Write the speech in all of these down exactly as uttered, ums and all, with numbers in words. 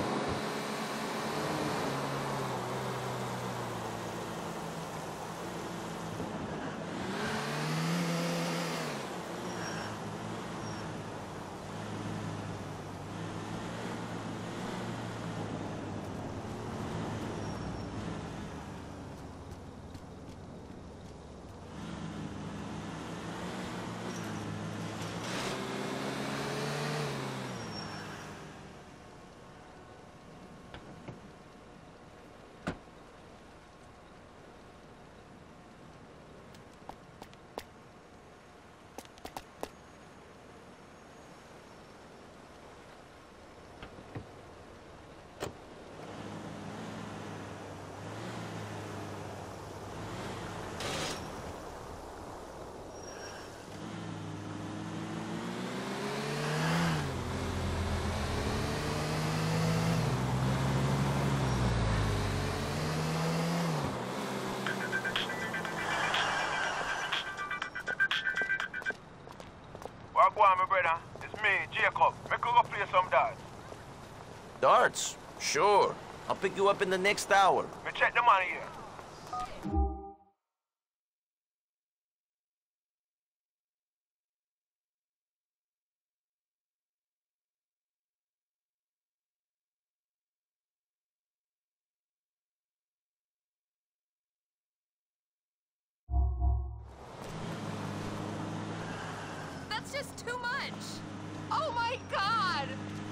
Go on, my brother. It's me, Jacob. Make we go play some darts. Darts? Sure. I'll pick you up in the next hour. Me check the money here. That's just too much. Oh my God!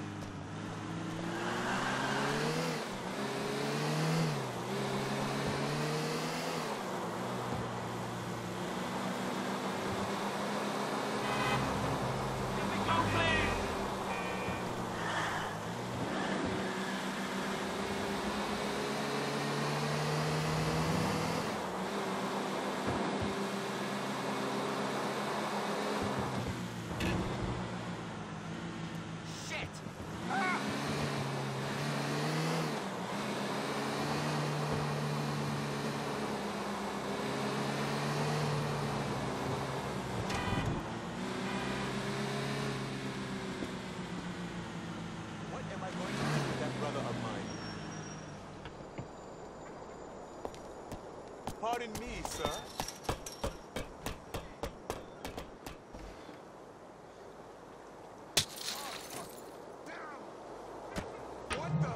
Pardon me, sir. What the?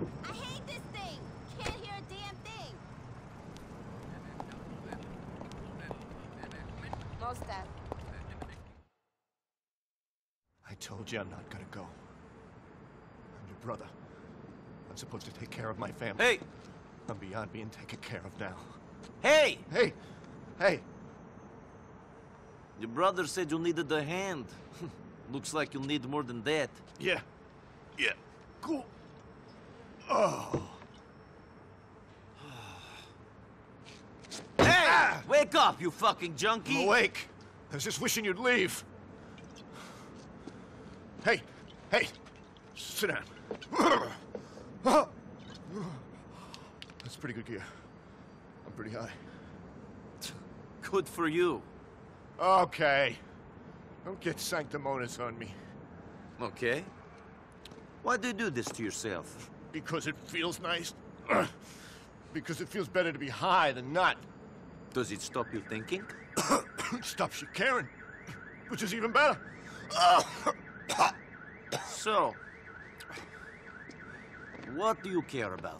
I hate this thing. Can't hear a damn thing. Most dead. I told you I'm not gonna go. I'm your brother. I'm supposed to take care of my family. Hey! I'm beyond being taken care of now. Hey! Hey! Hey! Your brother said you needed a hand. Looks like you'll need more than that. Yeah. Yeah. Cool. Oh. Hey! Wake up, you fucking junkie! I'm awake. I was just wishing you'd leave. Hey! Hey! Sit down. That's pretty good gear. I'm pretty high. Good for you. Okay. Don't get sanctimonious on me. Okay. Why do you do this to yourself? Because it feels nice. Because it feels better to be high than not. Does it stop you thinking? It stops you caring. Which is even better. So, what do you care about?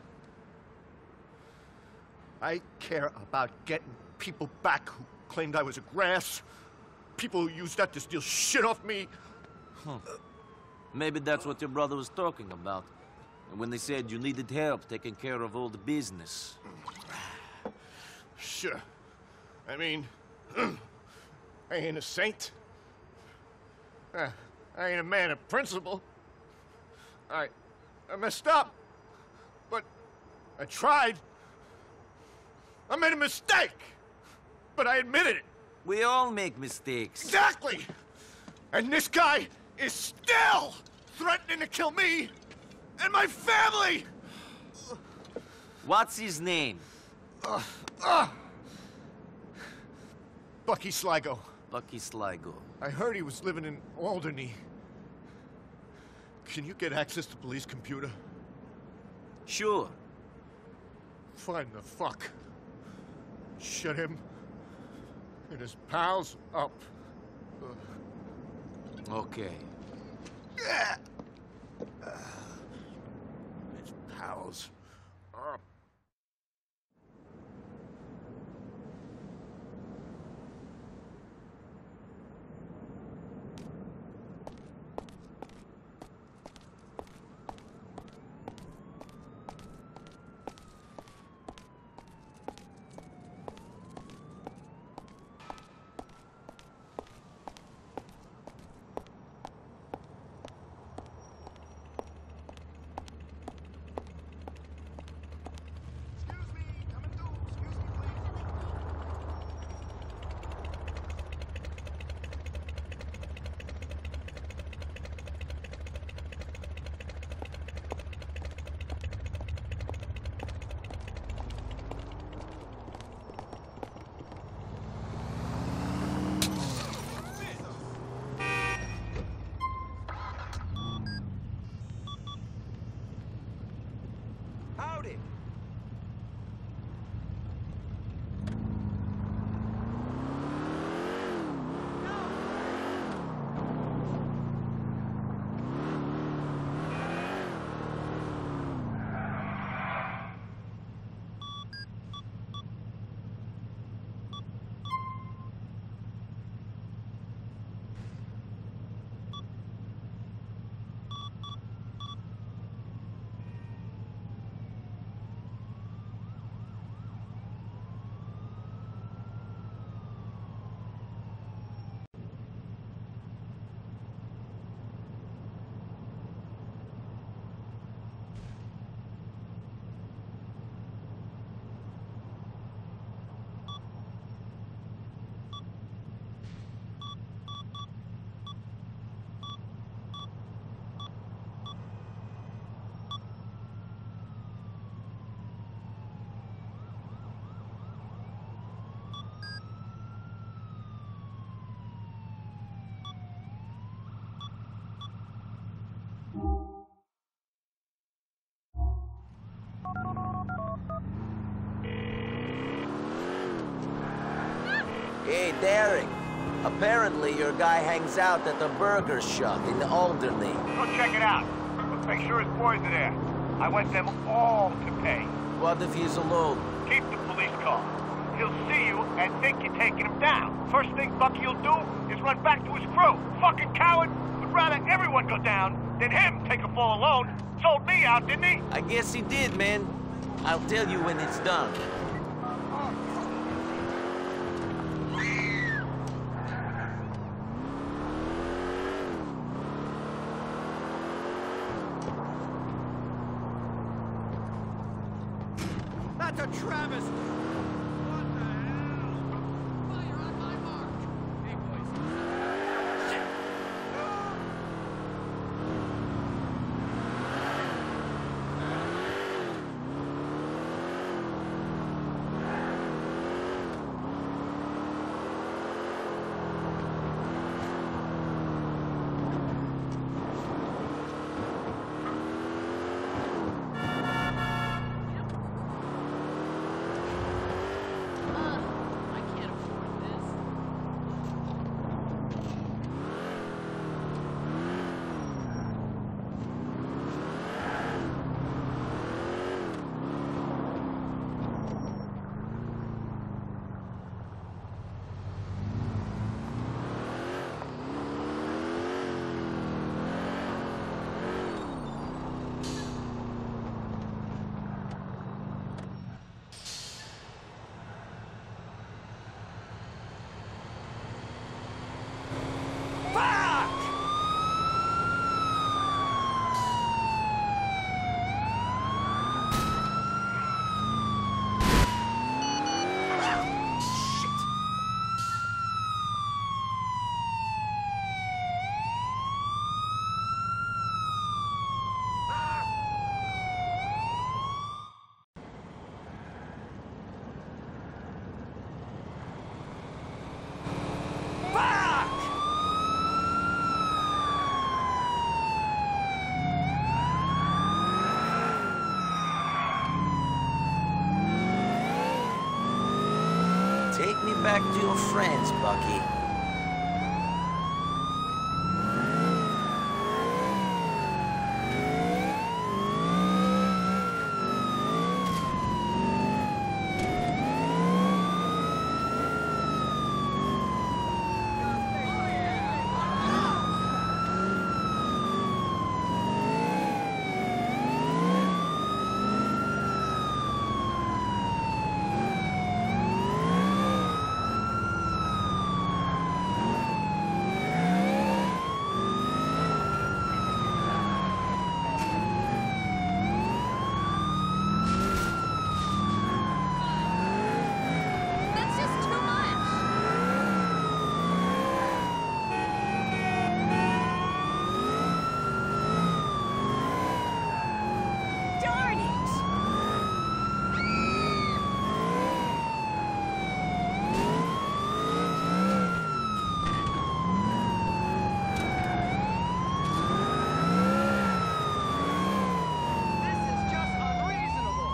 I care about getting people back who claimed I was a grass. People who used that to steal shit off me. Huh. Maybe that's what your brother was talking about. When they said you needed help taking care of all the business. Sure. I mean, I ain't a saint. Uh, I ain't a man of principle. I, I messed up. But I tried. I made a mistake. But I admitted it. We all make mistakes. Exactly! And this guy is still threatening to kill me and my family! What's his name? Uh, uh. Bucky Sligo. Bucky Sligo. I heard he was living in Alderney. Can you get access to police computer? Sure. Find the fuck. Shut him and his pals up. Uh. Okay. Yeah. Uh, his pals up. Howdy. Hey, Derek. Apparently your guy hangs out at the burger shop in Alderney. Go check it out. Let's make sure his boys are there. I want them all to pay. What if he's alone? Keep the police car. He'll see you and think you're taking him down. First thing Bucky'll do is run back to his crew. Fucking coward! Would rather everyone go down than him take a fall alone. Sold me out, didn't he? I guess he did, man. I'll tell you when it's done. That's a travesty! What the hell? Fire on my mark. Hey, boys. Shit! Uh, I can't afford this. Take me back to your friends, Bucky. That's just too much. Darn it! This is just unreasonable!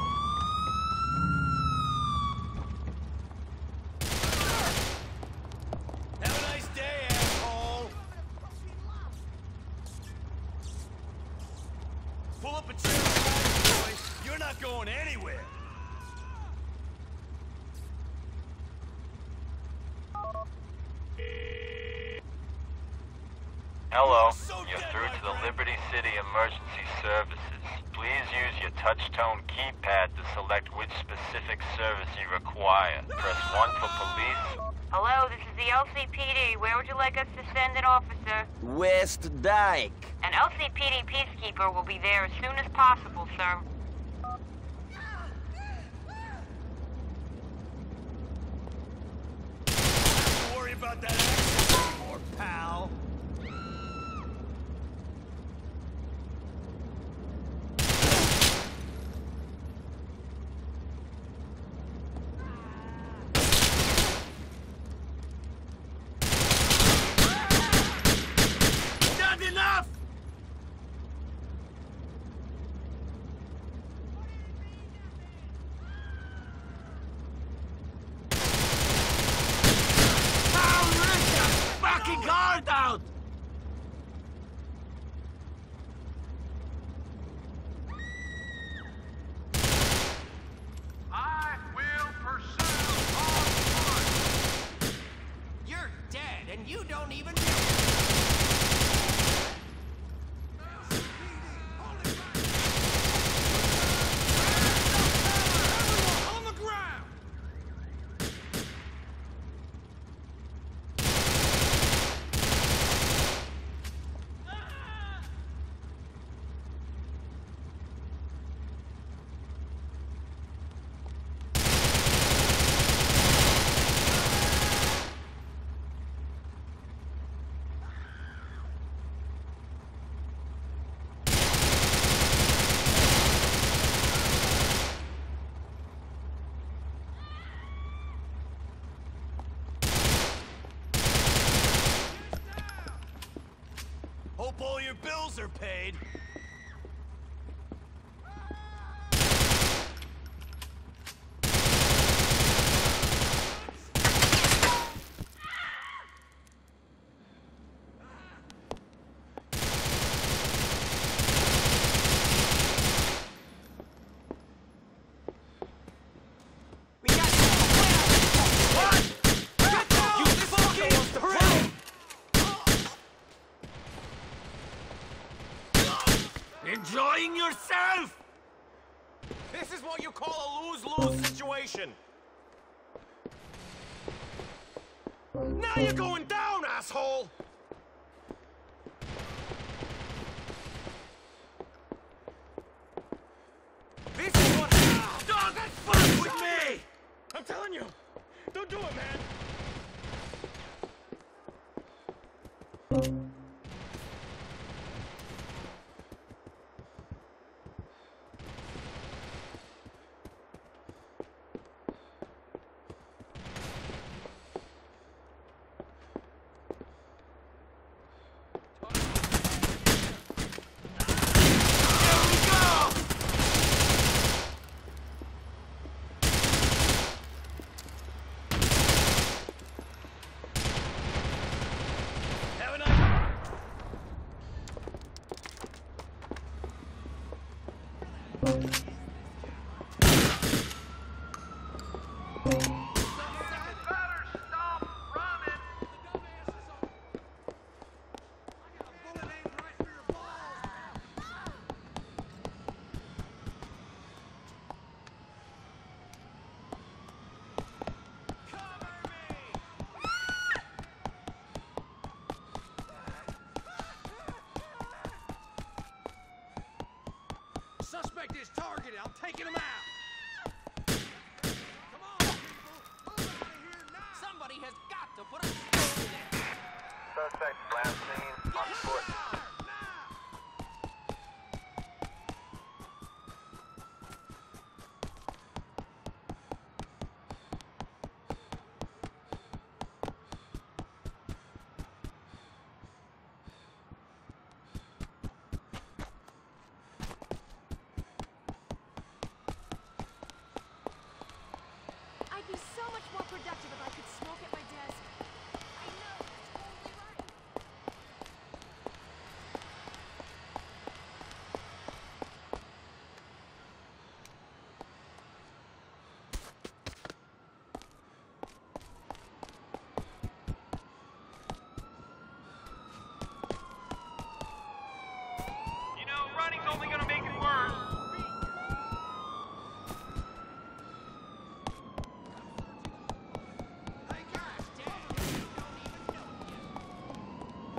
Have a nice day, asshole! Pull up a chair beside you, boy. You're not going anywhere! Hello, So you're dead, through my to the friend. Liberty City Emergency Services. Please use your touch-tone keypad to select which specific service you require. Press one for police. Hello, this is the L C P D. Where would you like us to send an officer? West Dyke. An L C P D peacekeeper will be there as soon as possible, sir. Don't worry about that accent anymore, pal. Not enough! Fucking guard out! all your bills are paid. Enjoying yourself? This is what you call a lose-lose situation. Now you're going down, asshole! This is what... Dog, that's fun with me! I'm telling you! Don't do it, man! Suspect is targeted. I'm taking him out. Come on, people. Move out of here now. Somebody has got to put a stop to this. Suspect blast scene on foot. I'd be so much more productive if I could smoke at my desk. I know, it's totally right. You know, running's only gonna make it worse. Hey, guys, Dad, you don't even know yet.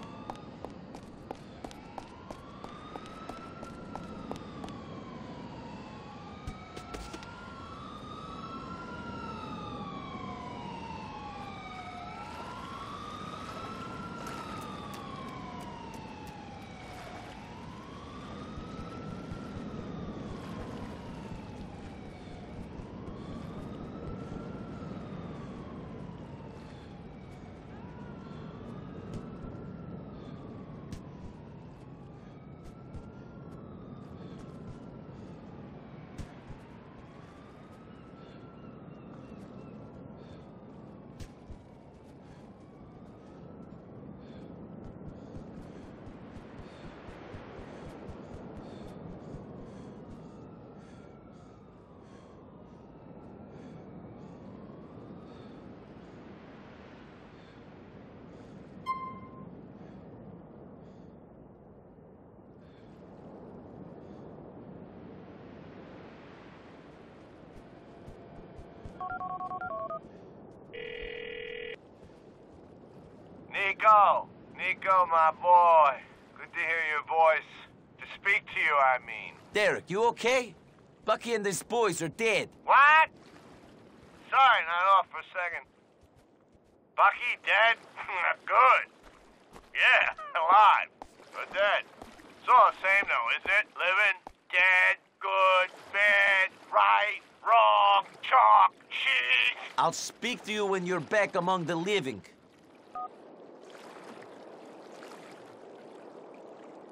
Nico! Nico, my boy. Good to hear your voice. To speak to you, I mean. Derek, you okay? Bucky and his boys are dead. What? Sorry, not off for a second. Bucky dead? Good. Yeah, alive. But dead. It's all the same though, isn't it? Living, dead, good, bad, right, wrong, chalk, cheese. I'll speak to you when you're back among the living.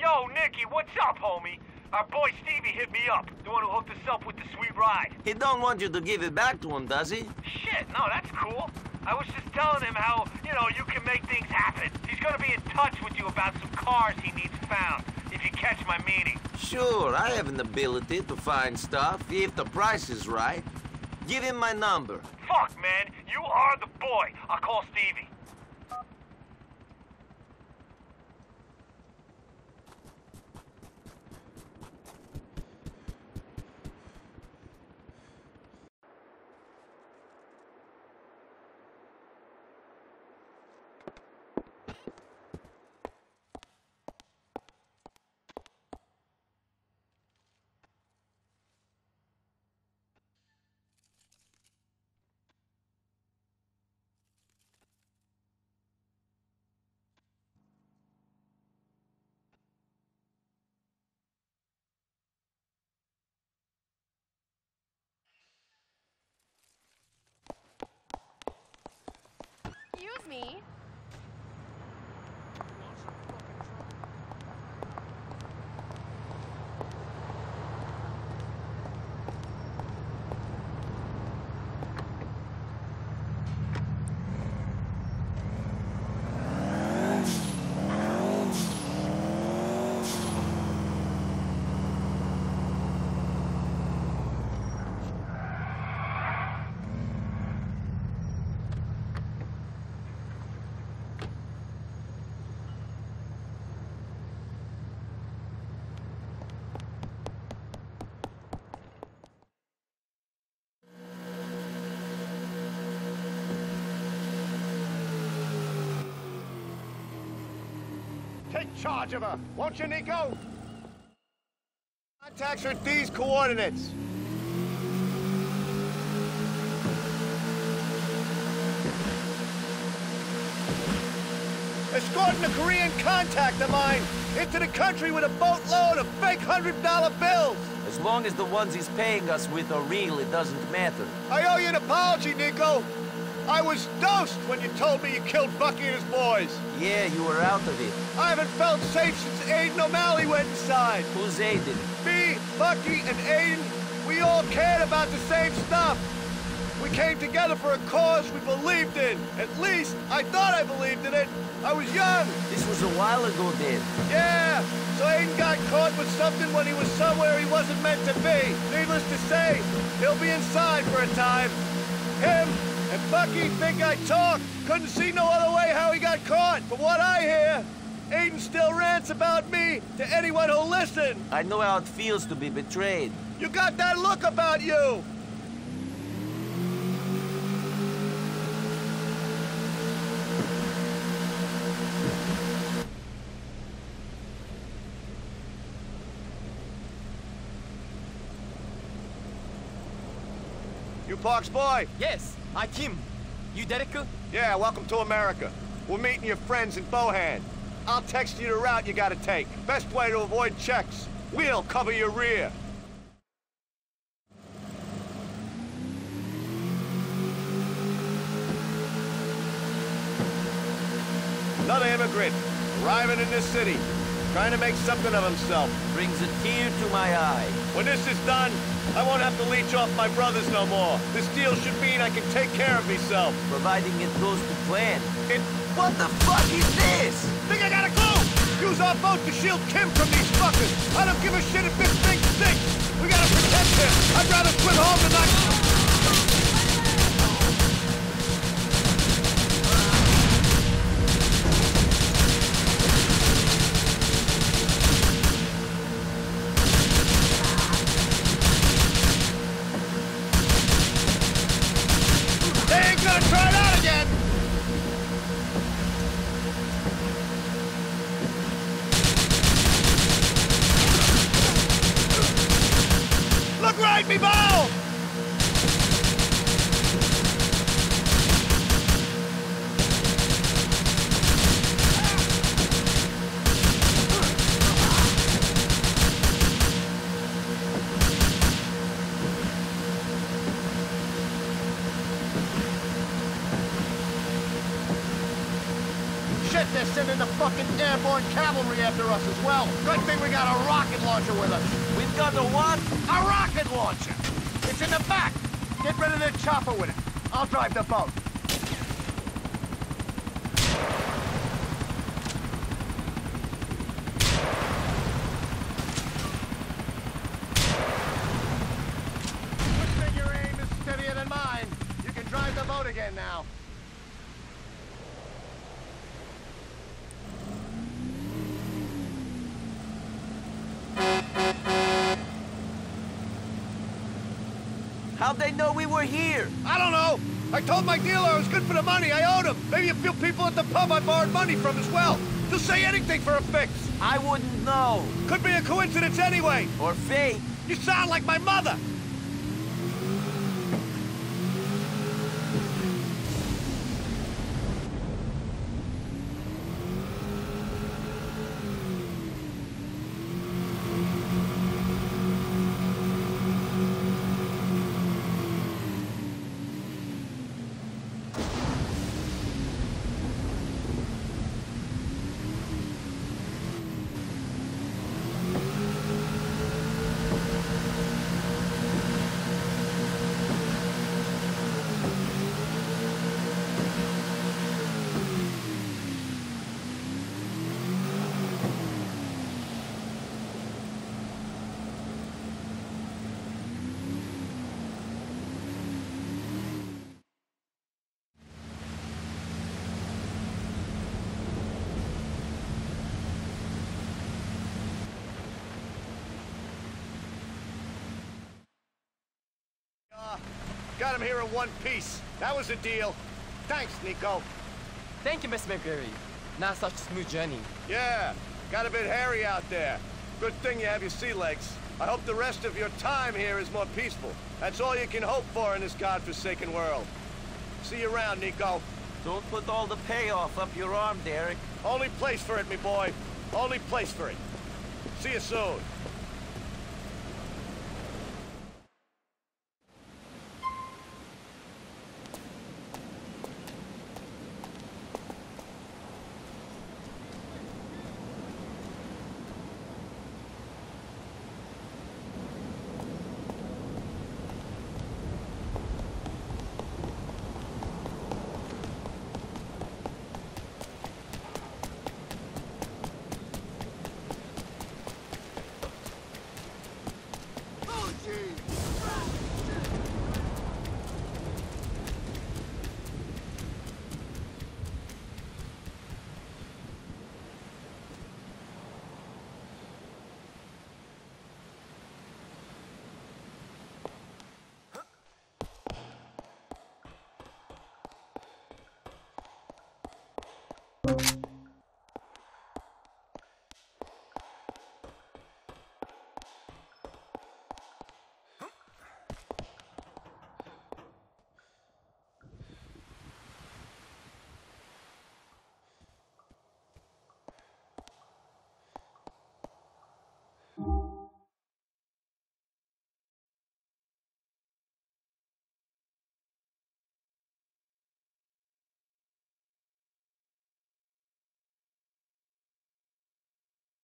Yo, Nicky, what's up, homie? Our boy Stevie hit me up, the one who hooked us up with the sweet ride. He don't want you to give it back to him, does he? Shit, no, that's cool. I was just telling him how, you know, you can make things happen. He's gonna be in touch with you about some cars he needs found, if you catch my meaning. Sure, I have an ability to find stuff, if the price is right. Give him my number. Fuck, man, you are the boy. I'll call Stevie. Excuse me. Take charge of her, won't you, Nico? Contacts are at these coordinates. Escorting a Korean contact of mine into the country with a boatload of fake hundred dollar bills. As long as the ones he's paying us with are real, it doesn't matter. I owe you an apology, Nico. I was dosed when you told me you killed Bucky and his boys. Yeah, you were out of it. I haven't felt safe since Aiden O'Malley went inside. Who's Aiden? Me, Bucky, and Aiden, we all cared about the same stuff. We came together for a cause we believed in. At least, I thought I believed in it. I was young. This was a while ago then. Yeah, so Aiden got caught with something when he was somewhere he wasn't meant to be. Needless to say, he'll be inside for a time. Him and Bucky think I talk. Couldn't see no other way how he got caught. From what I hear, Aiden still rants about me to anyone who'll listen. I know how it feels to be betrayed. You got that look about you. You Parks boy? Yes, I Kim. You Derek? Yeah, welcome to America. We're meeting your friends in Bohan. I'll text you the route you gotta take. Best way to avoid checks. We'll cover your rear. Another immigrant, arriving in this city, trying to make something of himself. Brings a tear to my eye. When this is done, I won't have to leech off my brothers no more. This deal should mean I can take care of myself. Providing it goes to plan. It... What the fuck is this? Think I got a clue? Use our boat to shield Kim from these fuckers. I don't give a shit if this thing stinks. We gotta protect him. I'd rather swim home tonight. Me bow! bet they're sending the fucking airborne cavalry after us as well. Good thing we got a rocket launcher with us. We've got a what? A rocket launcher! It's in the back! Get rid of the chopper with it. I'll drive the boat. Good thing your aim is steadier than mine. You can drive the boat again now. How'd they know we were here? I don't know. I told my dealer I was good for the money. I owed him. Maybe a few people at the pub I borrowed money from as well. Just say anything for a fix. I wouldn't know. Could be a coincidence anyway. Or fate. You sound like my mother. Got him here in one piece. That was a deal. Thanks, Nico. Thank you, Miss McCreary. Not such a smooth journey. Yeah, got a bit hairy out there. Good thing you have your sea legs. I hope the rest of your time here is more peaceful. That's all you can hope for in this godforsaken world. See you around, Nico. Don't put all the payoff up your arm, Derek. Only place for it, me boy. Only place for it. See you soon.